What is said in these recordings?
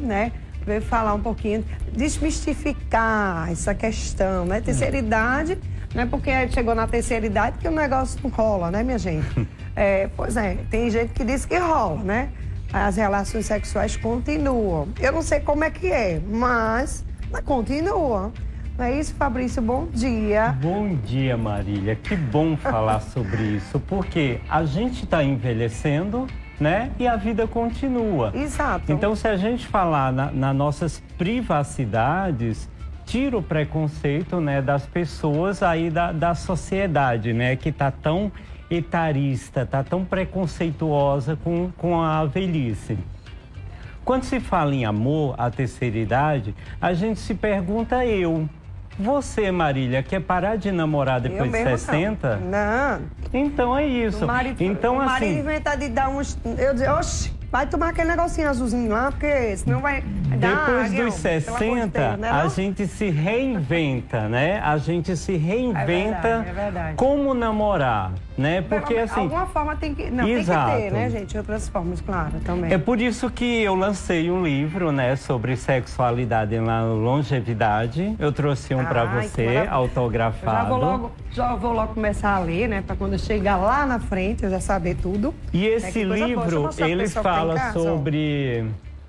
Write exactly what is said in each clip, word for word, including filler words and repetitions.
né, veio falar um pouquinho, desmistificar essa questão, né? Terceira é. idade, não é porque chegou na terceira idade que o negócio não rola, né, minha gente? É, pois é, tem gente que diz que rola, né? As relações sexuais continuam. Eu não sei como é que é, mas, mas continuam. Não é isso, Fabrício? Bom dia. Bom dia, Marília. Que bom falar sobre isso, porque a gente está envelhecendo, né? E a vida continua. Exato. Então, se a gente falar na, nas nossas privacidades, tira o preconceito, né, das pessoas aí da, da sociedade, né? Que está tão etarista, está tão preconceituosa com, com a velhice. Quando se fala em amor, a terceira idade, a gente se pergunta eu. Você, Marília, quer parar de namorar depois de sessenta? Não. não. Então é isso. O marido, então, o marido assim... inventar de dar uns... Eu dizer, oxe, vai tomar aquele negocinho azulzinho lá, porque senão vai... Depois dar, dos sessenta, Deus, né, a gente se reinventa, né? A gente se reinventa é verdade, é verdade. como namorar, né? Porque de assim... alguma forma tem que... Não, exato. tem que ter, né, gente? Outras formas, claro, também. É por isso que eu lancei um livro, né? Sobre sexualidade na longevidade. Eu trouxe um para você, autografado. Eu já vou, logo, já vou logo começar a ler, né? Para quando eu chegar lá na frente, eu já saber tudo. E esse é livro, ele fala sobre...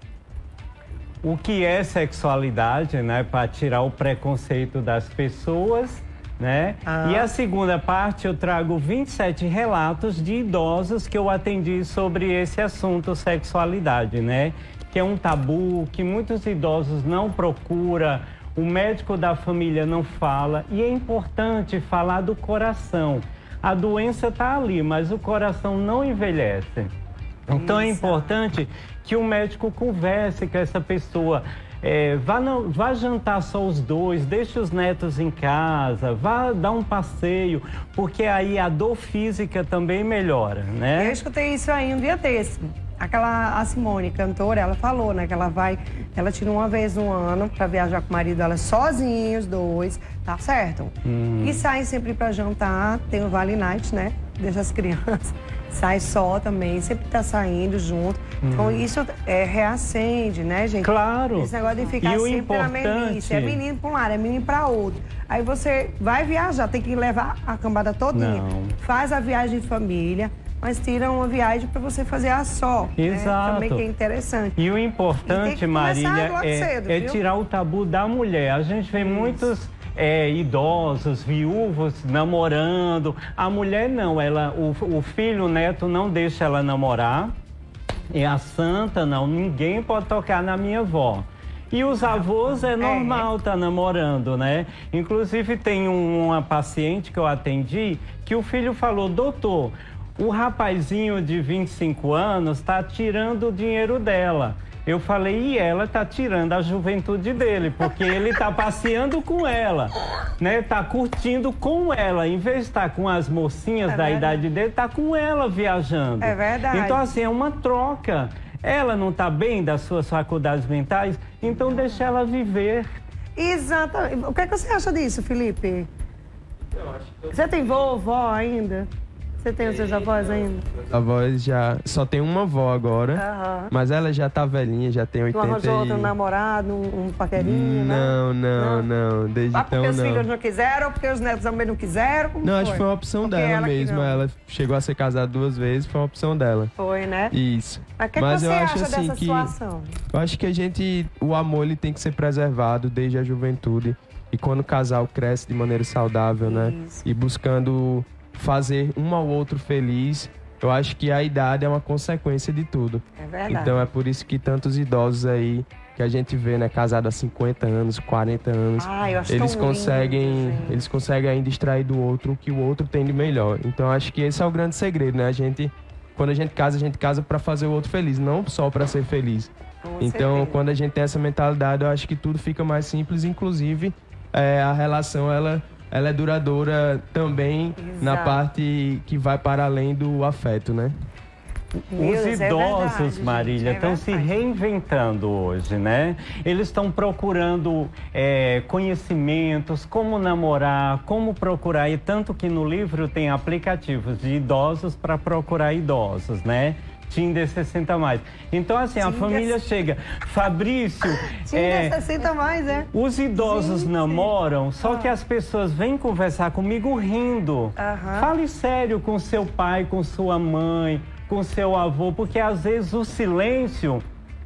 o que é sexualidade, né? Para tirar o preconceito das pessoas, né? Ah. E a segunda parte eu trago vinte e sete relatos de idosos que eu atendi sobre esse assunto, sexualidade, né? Que é um tabu, que muitos idosos não procuram, o médico da família não fala. E é importante falar do coração. A doença está ali, mas o coração não envelhece. Então é importante que o médico converse com essa pessoa, é, vá, não, vá jantar só os dois, deixe os netos em casa, vá dar um passeio, porque aí a dor física também melhora, né? Eu escutei isso aí um dia desse. Aquela, a Simone, cantora, ela falou, né, que ela vai, ela tira uma vez no ano para viajar com o marido dela sozinhos, dois, tá certo? Hum. E saem sempre para jantar, tem o Vale Night, né? Deixa as crianças, sai só também, sempre tá saindo junto. Hum. Então isso é, reacende, né, gente? Claro. Esse negócio de ficar e sempre importante... na meninice, é menino para um lado, é menino para outro. Aí você vai viajar, tem que levar a cambada todinha. Não. Faz a viagem de família, mas tira uma viagem para você fazer a só. Exato. Né? Também que é interessante. E o importante, e Marília, é, cedo, é tirar o tabu da mulher. A gente vê Isso. muitos é, idosos, viúvos namorando. A mulher não, ela, o, o filho, o neto não deixa ela namorar. É a santa, não, ninguém pode tocar na minha avó. E os avós é normal estar é. tá namorando, né? Inclusive tem um, uma paciente que eu atendi que o filho falou, doutor, o rapazinho de vinte e cinco anos está tirando o dinheiro dela. Eu falei, e ela está tirando a juventude dele, porque ele está passeando com ela, né? Está curtindo com ela. Em vez de estar com as mocinhas é da verdade. idade dele, está com ela viajando. É verdade. Então, assim, é uma troca. Ela não está bem das suas faculdades mentais, então deixa ela viver. Exatamente. O que, é que você acha disso, Felipe? Eu acho que eu... Você tem vovó ainda? Você tem os seus avós ainda? Avós já... Só tem uma avó agora, uhum. mas ela já tá velhinha, já tem oitenta Não arranjou e... outro namorado, um, um paquerinho, não, não, não, não, não, desde ah, então porque os não. filhos não quiseram, ou porque os netos também não quiseram? Como não, foi? acho que foi uma opção porque dela ela mesmo, ela chegou a ser casada duas vezes, foi uma opção dela. Foi, né? Isso. Mas o que, mas que você eu acha acho, assim, dessa que... situação? Eu acho que a gente, o amor ele tem que ser preservado desde a juventude e quando o casal cresce de maneira saudável, né? Isso. E buscando fazer um ao outro feliz, eu acho que a idade é uma consequência de tudo. É verdade. Então é por isso que tantos idosos aí que a gente vê, né, casados há cinquenta anos, quarenta anos, ah, eu acho eles tão conseguem, lindo, eles conseguem ainda extrair do outro o que o outro tem de melhor. Então eu acho que esse é o grande segredo, né? A gente, quando a gente casa, a gente casa para fazer o outro feliz, não só para ser feliz. Com então, certeza. Quando a gente tem essa mentalidade, eu acho que tudo fica mais simples, inclusive é, a relação ela ela é duradoura também. Exato. Na parte que vai para além do afeto, né? Os idosos, é verdade, Marília, estão é se reinventando hoje, né? Eles estão procurando é, conhecimentos, como namorar, como procurar, e tanto que no livro tem aplicativos de idosos para procurar idosos, né? Tinder sessenta mais. Então, assim, Tinder... a família chega. Fabrício... Tinder é, sessenta mais, é? Os idosos Gente. namoram, só ah. que as pessoas vêm conversar comigo rindo. Aham. Fale sério com seu pai, com sua mãe, com seu avô, porque às vezes o silêncio...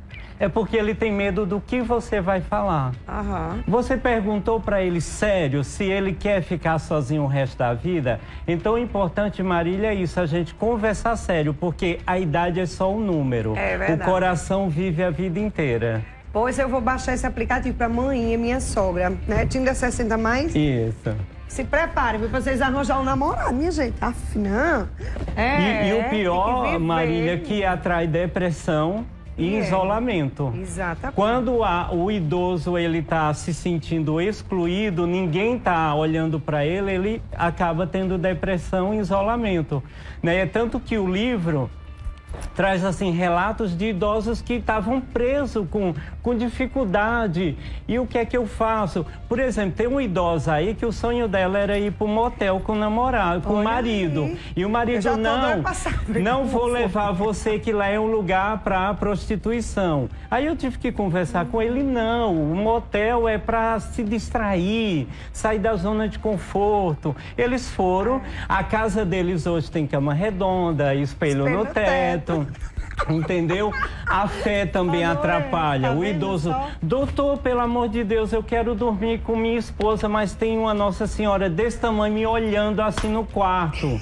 é porque ele tem medo do que você vai falar. Uhum. Você perguntou para ele sério se ele quer ficar sozinho o resto da vida? Então, o importante, Marília, é isso, a gente conversar sério, porque a idade é só um número. É verdade. O coração vive a vida inteira. Pois eu vou baixar esse aplicativo para mãe e minha sogra, né? Tinder sessenta mais? Isso. Se preparem para vocês arranjar um namorado, minha gente. Afinal, é... E, e o pior, Marília, que atrai depressão e é. isolamento. Exatamente. Quando a, o idoso ele está se sentindo excluído, ninguém está olhando para ele, ele acaba tendo depressão e isolamento. Né? É tanto que o livro traz assim relatos de idosos que estavam presos com, com dificuldade. E o que é que eu faço? Por exemplo, tem uma idosa aí que o sonho dela era ir para um motel com o namorado, com Olha o marido. Aí. E o marido, não, não vou levar você que lá é um lugar para prostituição. Aí eu tive que conversar hum. com ele, não, o motel é para se distrair, sair da zona de conforto. Eles foram, a casa deles hoje tem cama redonda, espelho, espelho no teto. Entendeu? A fé também atrapalha. O idoso, doutor, pelo amor de Deus, eu quero dormir com minha esposa, mas tem uma Nossa Senhora desse tamanho me olhando assim no quarto.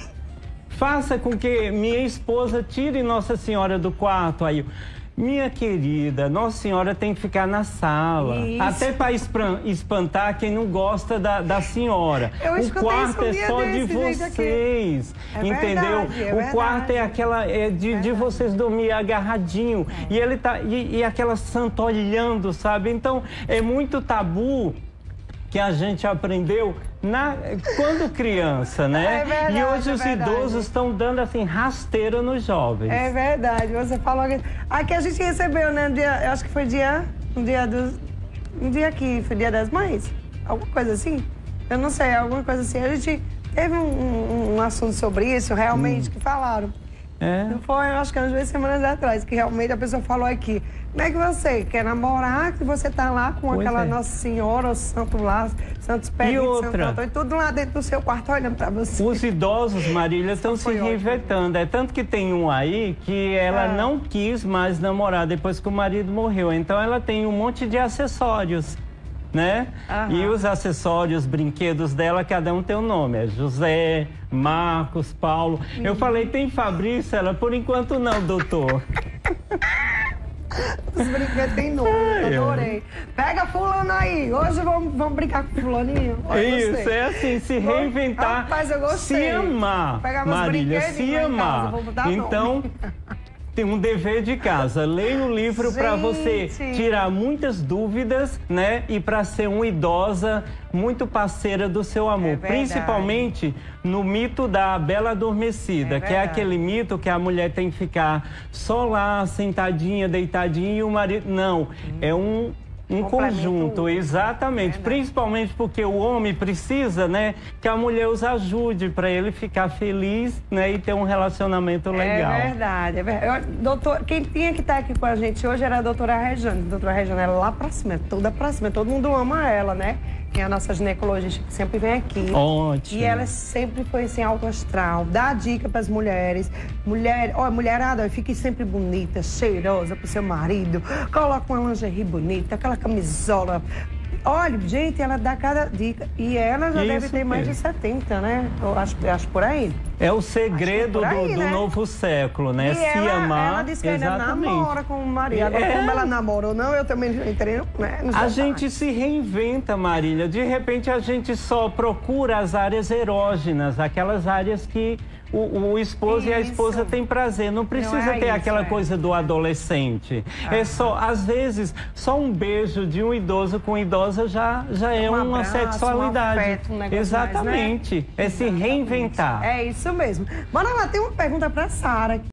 Faça com que minha esposa tire Nossa Senhora do quarto. Aí, minha querida, Nossa Senhora tem que ficar na sala. Isso. Até para espantar quem não gosta da, da senhora. Eu o quarto é só de vocês. É entendeu? Verdade, é o verdade. quarto é aquela é de, é de vocês dormir agarradinho. É. E ele tá. E, e aquela santa olhando, sabe? Então, é muito tabu que a gente aprendeu na, quando criança, né? É verdade, e hoje é os verdade. idosos estão dando assim rasteira nos jovens. É verdade, você falou que... Aqui a gente recebeu, né? Um dia, eu acho que foi dia... Um dia dos... Um dia que foi dia das mães? Alguma coisa assim? Eu não sei, alguma coisa assim. A gente teve um, um, um assunto sobre isso, realmente, hum. que falaram. É. Não foi, eu acho que umas duas semanas atrás, que realmente a pessoa falou aqui. Como é que você quer namorar, que você tá lá com pois aquela é. Nossa Senhora, o santo lá, Santos Pérez, e outra, Santo Antônio, tudo lá dentro do seu quarto olhando pra você. Os idosos, Marília, estão se reinventando. É tanto que tem um aí que ela ah. não quis mais namorar depois que o marido morreu. Então ela tem um monte de acessórios, né? Aham. E os acessórios, brinquedos dela, cada um tem um nome. É José, Marcos, Paulo. Hum. Eu falei, tem Fabrício? Ela, por enquanto não, doutor. Os brinquedos tem nome, adorei. Pega fulano aí, hoje vamos, vamos brincar com fulaninho. Isso, é assim, se reinventar, Rapaz, eu gostei. se amar, Marília, se amar. Casa, então, tem um dever de casa, leia o livro para você tirar muitas dúvidas, né? E para ser uma idosa muito parceira do seu amor, é principalmente no mito da Bela Adormecida, é que é aquele mito que a mulher tem que ficar só lá, sentadinha, deitadinha, e o marido... Não, hum. é um... Um conjunto, exatamente, é principalmente porque o homem precisa, né, que a mulher os ajude para ele ficar feliz, né, e ter um relacionamento legal. É verdade, é verdade. Eu, doutor, quem tinha que estar aqui com a gente hoje era a doutora Rejane. A doutora Rejane é lá pra cima, toda pra cima, todo mundo ama ela, né? Que é a nossa ginecologista que sempre vem aqui. Ótimo. E ela sempre foi assim, alto astral, dá dica pras mulheres. Mulher, ó, mulherada, fique sempre bonita, cheirosa pro seu marido. Coloca uma lingerie bonita, aquela camisola. Olha, gente, ela dá cada dica. E ela já Isso deve ter mais de setenta, né? Eu acho, eu acho por aí. É o segredo aí, do, do né? novo século, né? E Se ela, amar. Ela disse que exatamente. ainda namora com o marido. Agora, é... como ela namora ou não, eu também entrei, né? A gente se reinventa, Marília. De repente, a gente só procura as áreas erógenas, aquelas áreas que o, o esposo isso. e a esposa têm prazer. Não precisa não é ter isso, aquela é. coisa do adolescente. Ah. É só, às vezes, só um beijo de um idoso com idosa já, já é um uma abraço, sexualidade. Um afeto, um exatamente. Mais, né? É se reinventar. É isso mesmo. Bora lá, tem uma pergunta para Sara.